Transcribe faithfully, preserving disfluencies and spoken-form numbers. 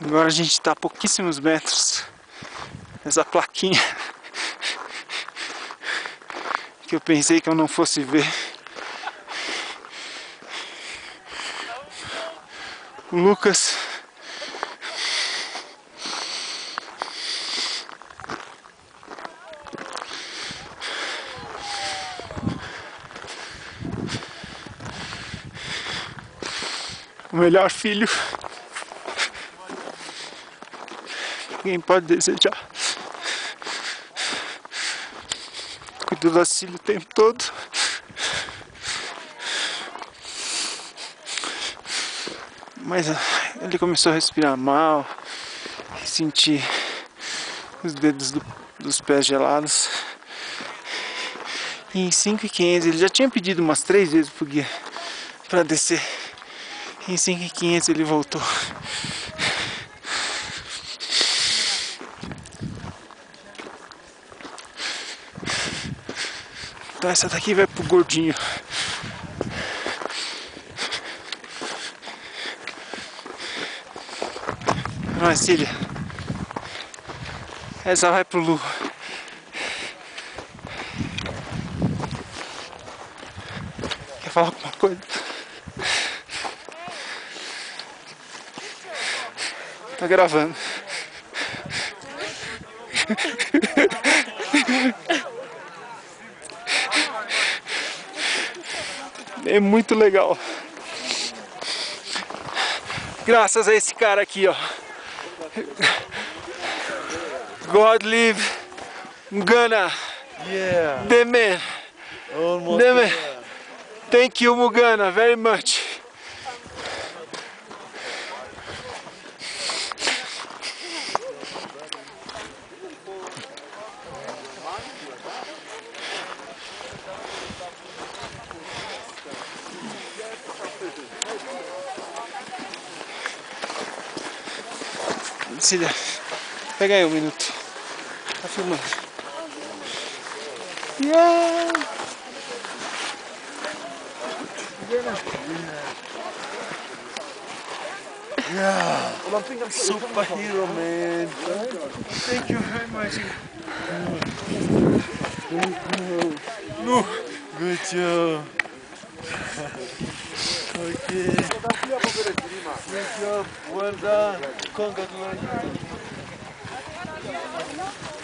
Agora a gente está a pouquíssimos metros dessa plaquinha que eu pensei que eu não fosse ver. O Lucas o melhor filho que alguém pode desejar. Cuidou do filho o tempo todo. Mas ele começou a respirar mal, sentir os dedos do, dos pés gelados. E em cinco e quinhentos ele já tinha pedido umas três vezes pro guia para descer. Em cinco e quinhentos ele voltou. Então essa daqui vai pro gordinho. Marcília. Essa vai pro Lu. Quer falar alguma coisa? Tá gravando. É muito legal. Graças a esse cara aqui, ó. God live Mugana. Yeah. The man. Almost. The man. Thank you, Mugana, very much. Cília, pega aí um minuto. Tá filmando. Yeah. Yeah. Superhero, man. Thank you very much. No. Good job. Okay. Good job. Well done. Congratulations.